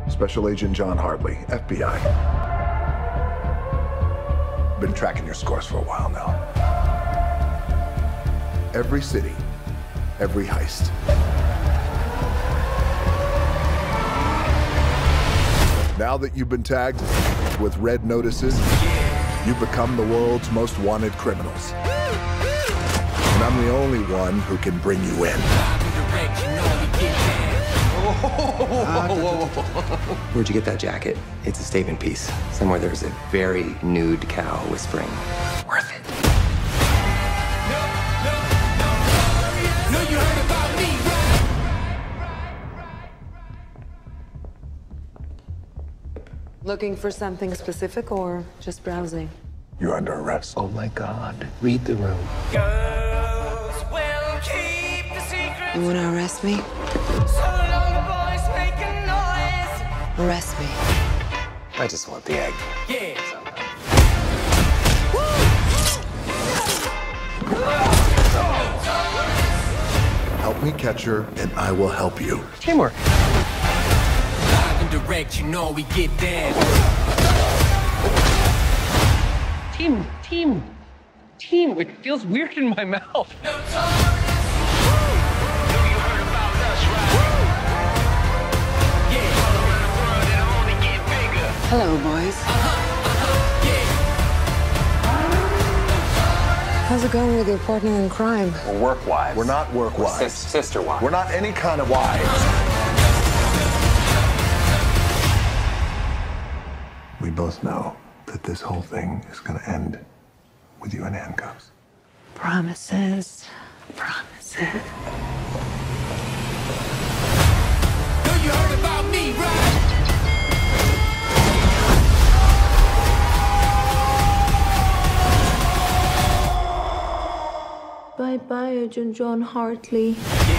Special Agent John Hartley, FBI. Been tracking your scores for a while now. Every city, every heist. Now that you've been tagged with red notices, you've become the world's most wanted criminals. And I'm the only one who can bring you in. Where'd you get that jacket? It's a statement piece. Somewhere there's a very nude cow whispering, worth it. No, you heard about me, Looking for something specific or just browsing? You're under arrest. Oh my God. Read the room. Girls will keep the secret. You want to arrest me? So long the boys make a noise. Arrest me. I just want the egg. Yeah. Help me catch her, and I will help you. Teamwork. Live and direct, you know we get down. Team. It feels weird in my mouth. No tolerance. Know you heard about us, right? Yeah. All around the world, it'll only get bigger. Hello, boys. Yeah. How's it going with your partner in crime? We're work wives. We're not work wives. Sister wives. We're not any kind of wives. We both know that this whole thing is going to end with you in handcuffs. Promises. Know you heard about me, right? Bye-bye, Agent John Hartley. Yeah.